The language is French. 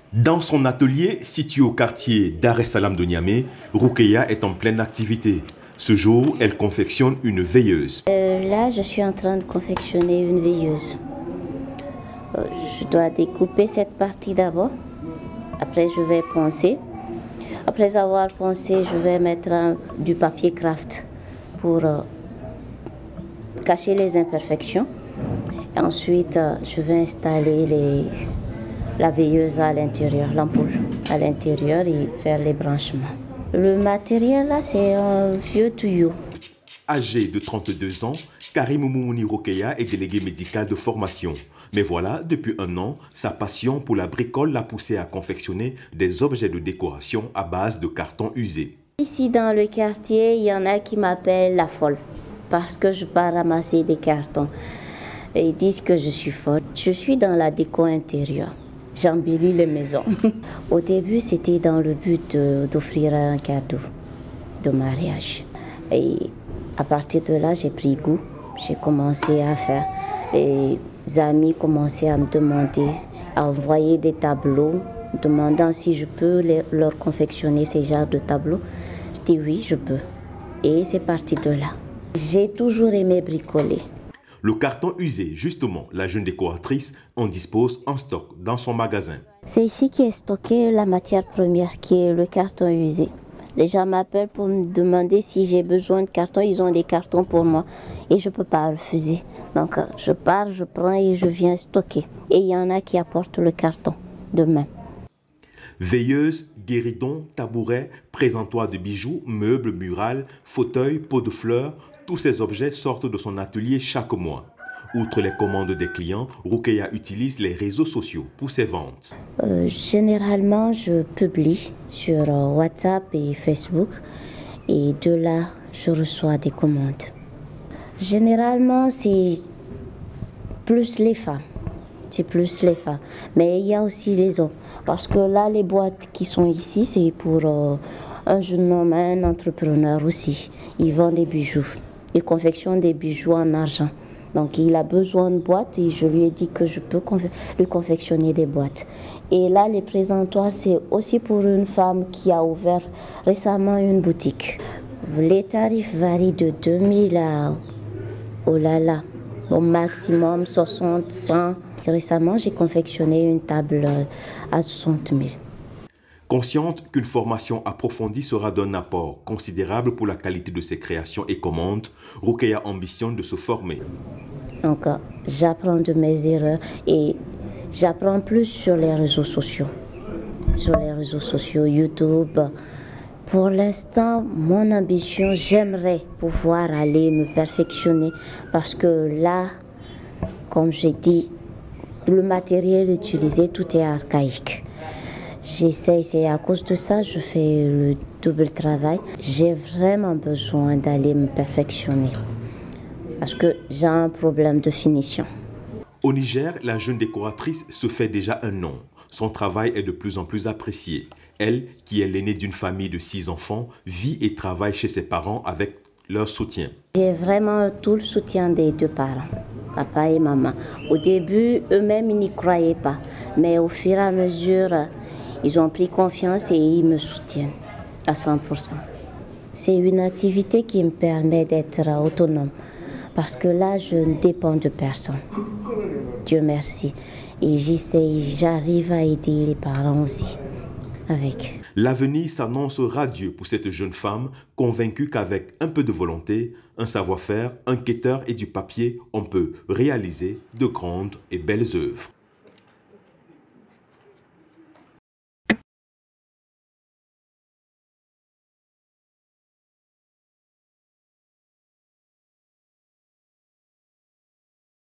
Dans son atelier, situé au quartier Dar es Salaam de Niamey, Roukeya est en pleine activité. Ce jour, elle confectionne une veilleuse. Là, je suis en train de confectionner une veilleuse. Je dois découper cette partie d'abord. Après, je vais poncer. Après avoir poncé, je vais mettre du papier craft pour cacher les imperfections. Et ensuite, je vais installer la veilleuse à l'intérieur, l'ampoule à l'intérieur et faire les branchements. Le matériel là, c'est un vieux tuyau. Âgé de 32 ans, Karim Moumouni Roukeya est délégué médical de formation. Mais voilà, depuis un an, sa passion pour la bricole l'a poussé à confectionner des objets de décoration à base de carton usé. Ici dans le quartier, il y en a qui m'appellent la folle parce que je pars ramasser des cartons. Et ils disent que je suis folle. Je suis dans la déco intérieure. J'embellis les maisons. Au début, c'était dans le but d'offrir un cadeau de mariage. Et à partir de là, j'ai pris goût. J'ai commencé à faire. Les amis commençaient à me demander, à envoyer des tableaux, demandant si je peux leur confectionner ces genres de tableaux. Je dis oui, je peux. Et c'est parti de là. J'ai toujours aimé bricoler. Le carton usé, justement, la jeune décoratrice en dispose en stock dans son magasin. C'est ici qu'est stocké la matière première, qui est le carton usé. Les gens m'appellent pour me demander si j'ai besoin de carton. Ils ont des cartons pour moi et je ne peux pas refuser. Donc je pars, je prends et je viens stocker. Et il y en a qui apportent le carton demain. Veilleuse, guéridon, tabouret, présentoir de bijoux, meubles, murales, fauteuils, pots de fleurs, tous ces objets sortent de son atelier chaque mois. Outre les commandes des clients, Roukeya utilise les réseaux sociaux pour ses ventes. Généralement, je publie sur WhatsApp et Facebook et de là, je reçois des commandes. Généralement, c'est plus les femmes. C'est plus les femmes. Mais il y a aussi les hommes. Parce que là, les boîtes qui sont ici, c'est pour un jeune homme, un entrepreneur aussi. Il vend des bijoux. Il confectionne des bijoux en argent. Donc il a besoin de boîtes et je lui ai dit que je peux lui confectionner des boîtes. Et là, les présentoirs, c'est aussi pour une femme qui a ouvert récemment une boutique. Les tarifs varient de 2000 à, oh là là, au maximum 60, 100. Récemment, j'ai confectionné une table à 60 000. Consciente qu'une formation approfondie sera d'un apport considérable pour la qualité de ses créations et commandes, Roukeya ambitionne de se former. Donc, j'apprends de mes erreurs et j'apprends plus sur les réseaux sociaux. Sur les réseaux sociaux, YouTube. Pour l'instant, mon ambition, j'aimerais pouvoir aller me perfectionner parce que là, comme j'ai dit, le matériel utilisé, tout est archaïque. J'essaie, c'est à cause de ça, je fais le double travail. J'ai vraiment besoin d'aller me perfectionner parce que j'ai un problème de finition. Au Niger, la jeune décoratrice se fait déjà un nom. Son travail est de plus en plus apprécié. Elle, qui est l'aînée d'une famille de 6 enfants, vit et travaille chez ses parents avec leur soutien. J'ai vraiment tout le soutien des deux parents, papa et maman. Au début, eux-mêmes, ils n'y croyaient pas. Mais au fur et à mesure, ils ont pris confiance et ils me soutiennent à 100%. C'est une activité qui me permet d'être autonome. Parce que là, je ne dépends de personne. Dieu merci. Et j'arrive à aider les parents aussi avec. L'avenir s'annonce radieux pour cette jeune femme, convaincue qu'avec un peu de volonté, un savoir-faire, un quêteur et du papier, on peut réaliser de grandes et belles œuvres.